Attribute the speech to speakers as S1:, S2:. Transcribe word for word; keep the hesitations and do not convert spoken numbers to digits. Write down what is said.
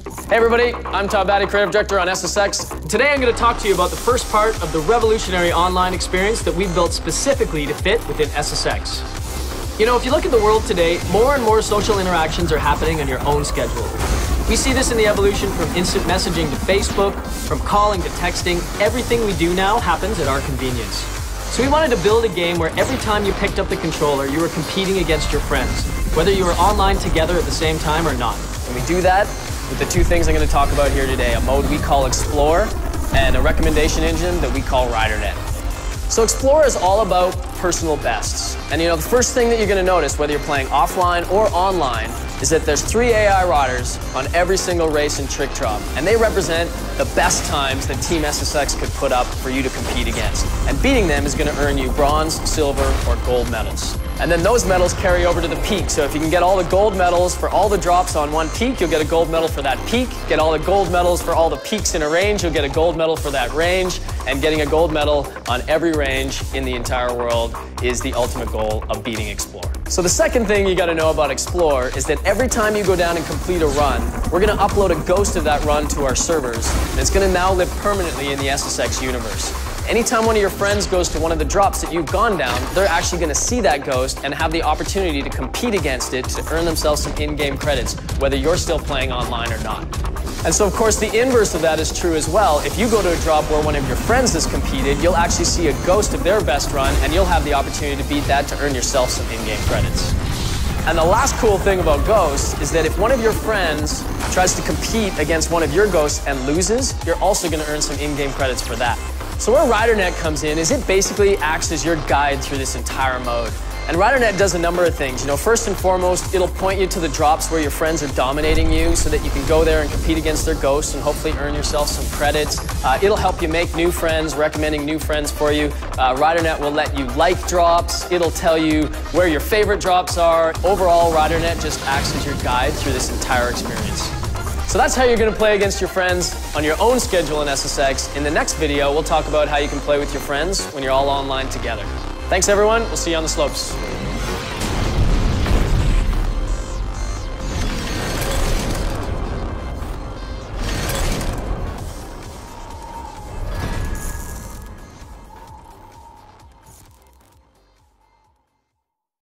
S1: Hey everybody, I'm Todd Batty, Creative Director on S S X. Today I'm going to talk to you about the first part of the revolutionary online experience that we've built specifically to fit within S S X. You know, if you look at the world today, more and more social interactions are happening on your own schedule. We see this in the evolution from instant messaging to Facebook, from calling to texting. Everything we do now happens at our convenience. So we wanted to build a game where every time you picked up the controller, you were competing against your friends, whether you were online together at the same time or not. And we do that with the two things I'm going to talk about here today, a mode we call Explore and a recommendation engine that we call RiderNet. So Explore is all about personal bests. And you know, the first thing that you're going to notice, whether you're playing offline or online, is that there's three A I riders on every single race and trick drop. And they represent the best times that Team S S X could put up for you to compete against. And beating them is going to earn you bronze, silver, or gold medals. And then those medals carry over to the peak. So if you can get all the gold medals for all the drops on one peak, you'll get a gold medal for that peak. Get all the gold medals for all the peaks in a range, you'll get a gold medal for that range. And getting a gold medal on every range in the entire world is the ultimate goal of beating Explore. So the second thing you got to know about Explore is that every time you go down and complete a run, we're going to upload a ghost of that run to our servers. And it's going to now live permanently in the S S X universe. Anytime one of your friends goes to one of the drops that you've gone down, they're actually going to see that ghost and have the opportunity to compete against it to earn themselves some in-game credits, whether you're still playing online or not. And so, of course, the inverse of that is true as well. If you go to a drop where one of your friends has competed, you'll actually see a ghost of their best run, and you'll have the opportunity to beat that to earn yourself some in-game credits. And the last cool thing about ghosts is that if one of your friends tries to compete against one of your ghosts and loses, you're also going to earn some in-game credits for that. So where RiderNet comes in is it basically acts as your guide through this entire mode. And RiderNet does a number of things. You know, first and foremost, it'll point you to the drops where your friends are dominating you so that you can go there and compete against their ghosts and hopefully earn yourself some credits. Uh, it'll help you make new friends, recommending new friends for you. Uh, RiderNet will let you like drops. It'll tell you where your favorite drops are. Overall, RiderNet just acts as your guide through this entire experience. So that's how you're going to play against your friends on your own schedule in S S X. In the next video, we'll talk about how you can play with your friends when you're all online together. Thanks, everyone. We'll see you on the slopes.